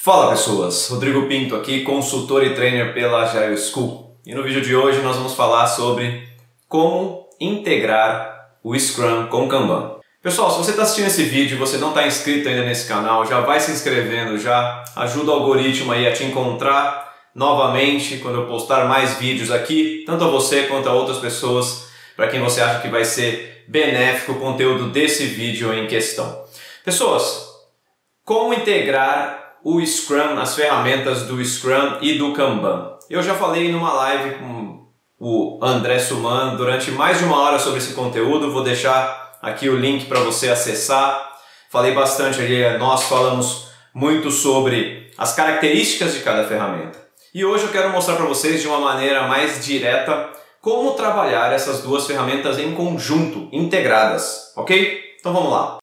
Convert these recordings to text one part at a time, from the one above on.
Fala pessoas, Rodrigo Pinto aqui, consultor e trainer pela Agile School. E no vídeo de hoje nós vamos falar sobre como integrar o Scrum com o Kanban. Pessoal, se você está assistindo esse vídeo e você não está inscrito ainda nesse canal, já vai se inscrevendo, já ajuda o algoritmo aí a te encontrar novamente quando eu postar mais vídeos aqui, tanto a você quanto a outras pessoas, para quem você acha que vai ser benéfico o conteúdo desse vídeo em questão. Pessoas, como integrar o Scrum, as ferramentas do Scrum e do Kanban. Eu já falei numa live com o André Suman durante mais de 1 hora sobre esse conteúdo, vou deixar aqui o link para você acessar. Falei bastante ali, nós falamos muito sobre as características de cada ferramenta. E hoje eu quero mostrar para vocês de uma maneira mais direta como trabalhar essas duas ferramentas em conjunto, integradas, ok? Então vamos lá.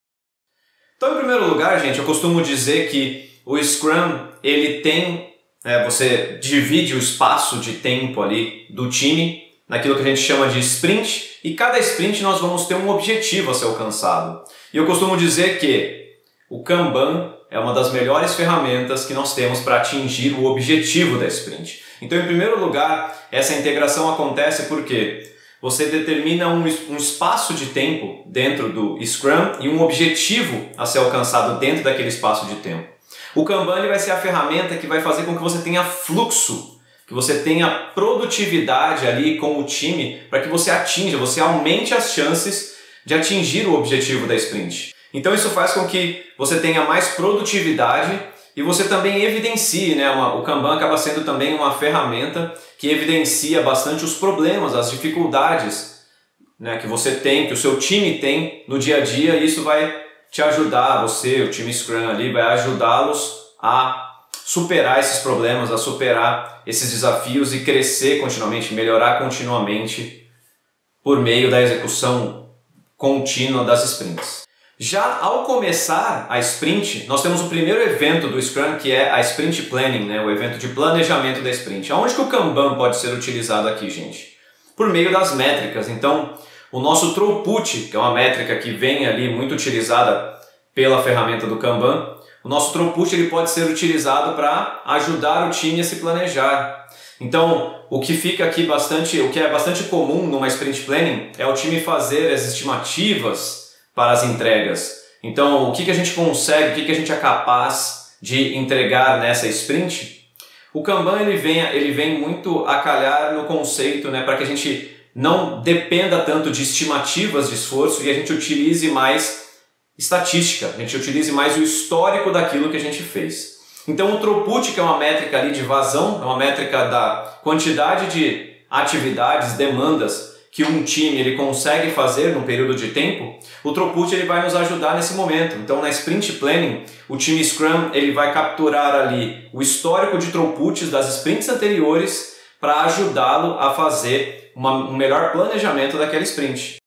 Então, em primeiro lugar, gente, eu costumo dizer que o Scrum, ele tem, você divide o espaço de tempo ali do time naquilo que a gente chama de sprint, e cada sprint nós vamos ter um objetivo a ser alcançado. E eu costumo dizer que o Kanban é uma das melhores ferramentas que nós temos para atingir o objetivo da sprint. Então, em primeiro lugar, essa integração acontece porque você determina um espaço de tempo dentro do Scrum e um objetivo a ser alcançado dentro daquele espaço de tempo. O Kanban ele vai ser a ferramenta que vai fazer com que você tenha fluxo, que você tenha produtividade ali com o time para que você aumente as chances de atingir o objetivo da sprint. Então isso faz com que você tenha mais produtividade e você também evidencie, o Kanban acaba sendo também uma ferramenta que evidencia bastante os problemas, as dificuldades que você tem, que o seu time tem no dia a dia, e isso vai te ajudar, você, o time Scrum ali, vai ajudá-los a superar esses problemas, a superar esses desafios e crescer continuamente, melhorar continuamente por meio da execução contínua das sprints. Já ao começar a sprint, nós temos o primeiro evento do Scrum, que é a Sprint Planning, o evento de planejamento da sprint. Aonde que o Kanban pode ser utilizado aqui, gente? Por meio das métricas. Então, o nosso throughput, que é uma métrica que vem ali muito utilizada pela ferramenta do Kanban, o nosso throughput ele pode ser utilizado para ajudar o time a se planejar. Então, o que fica aqui o que é bastante comum numa Sprint Planning é o time fazer as estimativas para as entregas. Então, o que a gente consegue, o que a gente é capaz de entregar nessa sprint? O Kanban ele vem muito a calhar no conceito, para que a gente não dependa tanto de estimativas de esforço e a gente utilize mais estatística, a gente utilize mais o histórico daquilo que a gente fez. Então o throughput, que é uma métrica ali de vazão, é uma métrica da quantidade de atividades, demandas que um time ele consegue fazer num período de tempo, o throughput ele vai nos ajudar nesse momento. Então na Sprint Planning, o time Scrum ele vai capturar ali o histórico de throughputs das sprints anteriores para ajudá-lo a fazer um melhor planejamento daquela sprint.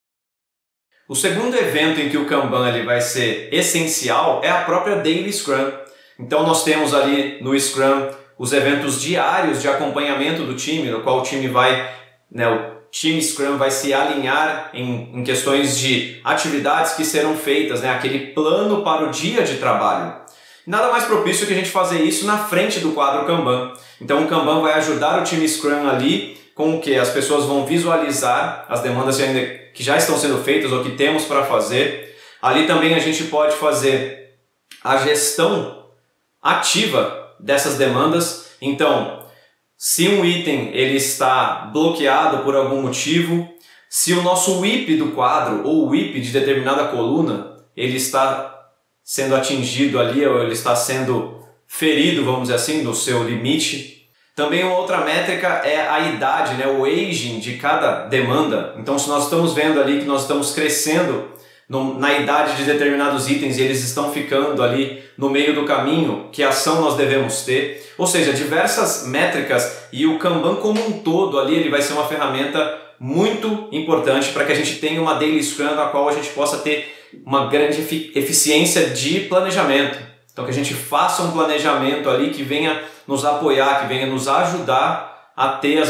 O segundo evento em que o Kanban ele vai ser essencial é a própria Daily Scrum. Então nós temos ali no Scrum os eventos diários de acompanhamento do time, no qual o time o time Scrum vai se alinhar em questões de atividades que serão feitas, aquele plano para o dia de trabalho. Nada mais propício que a gente fazer isso na frente do quadro Kanban. Então o Kanban vai ajudar o time Scrum ali com o que as pessoas vão visualizar as demandas que já estão sendo feitas ou que temos para fazer. Ali também a gente pode fazer a gestão ativa dessas demandas. Então, se um item ele está bloqueado por algum motivo, se o nosso WIP do quadro ou o WIP de determinada coluna ele está sendo atingido ali ou ele está sendo ferido, vamos dizer assim, do seu limite. Também uma outra métrica é a idade, o aging de cada demanda. Então, se nós estamos vendo ali que nós estamos crescendo na idade de determinados itens e eles estão ficando ali no meio do caminho, que ação nós devemos ter? Ou seja, diversas métricas, e o Kanban como um todo ali ele vai ser uma ferramenta muito importante para que a gente tenha uma Daily Scrum na qual a gente possa ter uma grande eficiência de planejamento. Então, que a gente faça um planejamento ali que venha nos apoiar, que venha nos ajudar a ter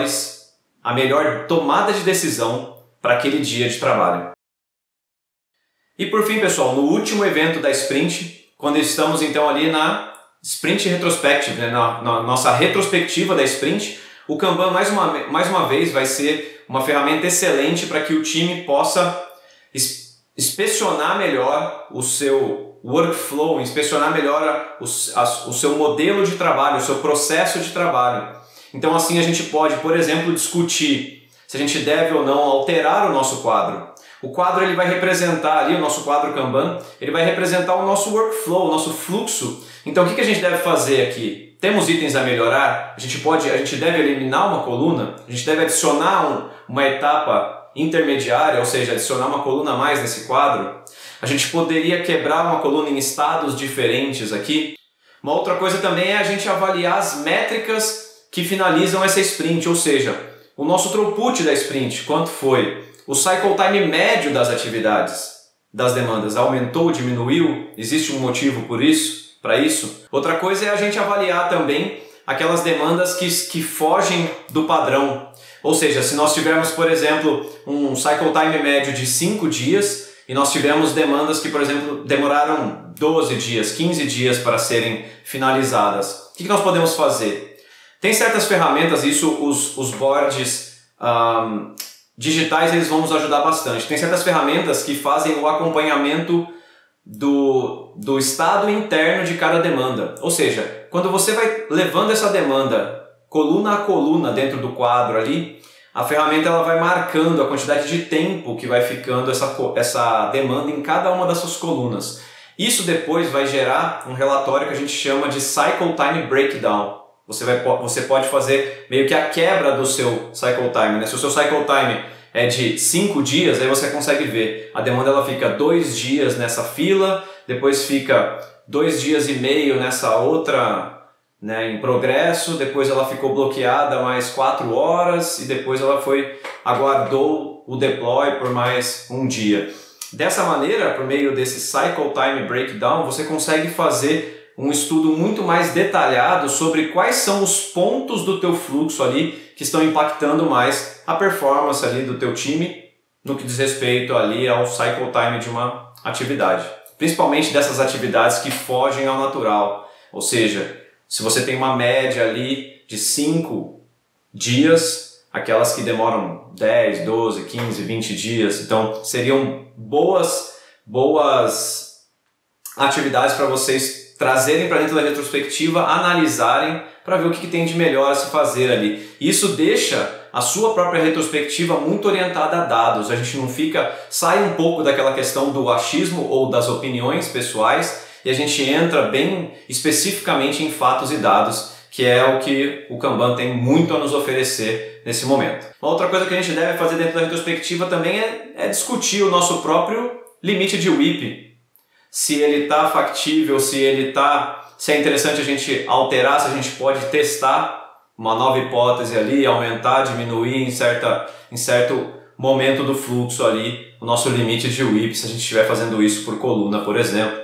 a melhor tomada de decisão para aquele dia de trabalho. E por fim, pessoal, no último evento da sprint, quando estamos então ali na Sprint Retrospective, né, na nossa retrospectiva da Sprint, o Kanban mais uma vez vai ser uma ferramenta excelente para que o time possa inspecionar melhor o seu workflow, inspecionar melhor o seu modelo de trabalho, o seu processo de trabalho. Então assim a gente pode, por exemplo, discutir se a gente deve ou não alterar o nosso quadro. O quadro ele vai representar ali, o nosso quadro Kanban, ele vai representar o nosso workflow, o nosso fluxo. Então o que a gente deve fazer aqui? Temos itens a melhorar? A gente deve eliminar uma coluna? A gente deve adicionar uma etapa intermediária, ou seja, adicionar uma coluna a mais nesse quadro? A gente poderia quebrar uma coluna em estados diferentes aqui? Uma outra coisa também é a gente avaliar as métricas que finalizam essa sprint, ou seja, o nosso throughput da sprint, quanto foi? O cycle time médio das atividades, das demandas, aumentou, diminuiu? Existe um motivo para isso? Outra coisa é a gente avaliar também aquelas demandas que fogem do padrão. Ou seja, se nós tivermos, por exemplo, um cycle time médio de 5 dias e nós tivemos demandas que, por exemplo, demoraram 12 dias, 15 dias para serem finalizadas, o que nós podemos fazer? Tem certas ferramentas, isso os boards digitais eles vão nos ajudar bastante. Tem certas ferramentas que fazem o acompanhamento do estado interno de cada demanda. Ou seja, quando você vai levando essa demanda coluna a coluna dentro do quadro ali, a ferramenta ela vai marcando a quantidade de tempo que vai ficando essa demanda em cada uma das suas colunas. Isso depois vai gerar um relatório que a gente chama de Cycle Time Breakdown. Você pode fazer meio que a quebra do seu cycle time, né? Se o seu cycle time é de 5 dias, aí você consegue ver. A demanda ela fica 2 dias nessa fila, depois fica 2 dias e meio nessa outra, né, em progresso, depois ela ficou bloqueada mais 4 horas e depois ela aguardou o deploy por mais 1 dia. Dessa maneira, por meio desse Cycle Time Breakdown, você consegue fazer um estudo muito mais detalhado sobre quais são os pontos do teu fluxo ali que estão impactando mais a performance ali do teu time no que diz respeito ali ao cycle time de uma atividade. Principalmente dessas atividades que fogem ao natural. Ou seja, se você tem uma média ali de 5 dias, aquelas que demoram 10, 12, 15, 20 dias, então seriam boas atividades para vocês trazerem para dentro da retrospectiva, analisarem para ver o que tem de melhor a se fazer ali. Isso deixa a sua própria retrospectiva muito orientada a dados. A gente não sai um pouco daquela questão do achismo ou das opiniões pessoais e a gente entra bem especificamente em fatos e dados, que é o que o Kanban tem muito a nos oferecer nesse momento. Uma outra coisa que a gente deve fazer dentro da retrospectiva também é discutir o nosso próprio limite de WIP. Se ele está factível, se é interessante a gente alterar, se a gente pode testar uma nova hipótese ali, aumentar, diminuir em certo momento do fluxo ali, o nosso limite de WIP, se a gente estiver fazendo isso por coluna, por exemplo.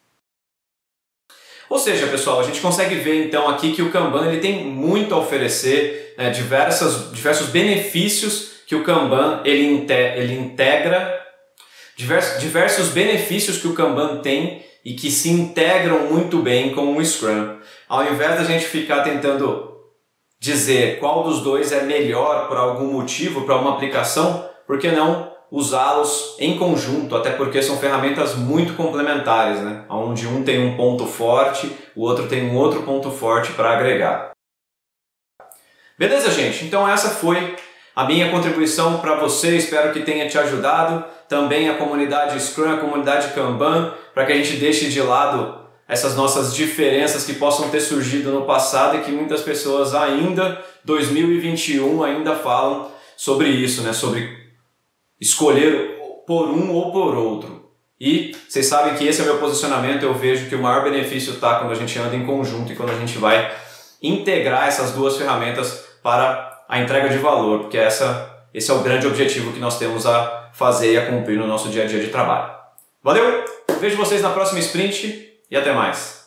Ou seja, pessoal, a gente consegue ver então aqui que o Kanban ele tem muito a oferecer, né, diversos benefícios que o Kanban ele integra, diversos benefícios que o Kanban tem e que se integram muito bem com o Scrum. Ao invés da gente ficar tentando dizer qual dos dois é melhor por algum motivo, para uma aplicação, por que não usá-los em conjunto? Até porque são ferramentas muito complementares, né? Onde um tem um ponto forte, o outro tem um outro ponto forte para agregar. Beleza, gente? Então essa foi a minha contribuição para você, espero que tenha te ajudado. Também a comunidade Scrum, a comunidade Kanban, para que a gente deixe de lado essas nossas diferenças que possam ter surgido no passado e que muitas pessoas ainda, 2021, ainda falam sobre isso, né? Sobre escolher por um ou por outro. E vocês sabem que esse é o meu posicionamento, eu vejo que o maior benefício está quando a gente anda em conjunto e quando a gente vai integrar essas duas ferramentas para a entrega de valor, porque esse é o grande objetivo que nós temos a fazer e a cumprir no nosso dia a dia de trabalho. Valeu! Vejo vocês na próxima sprint e até mais!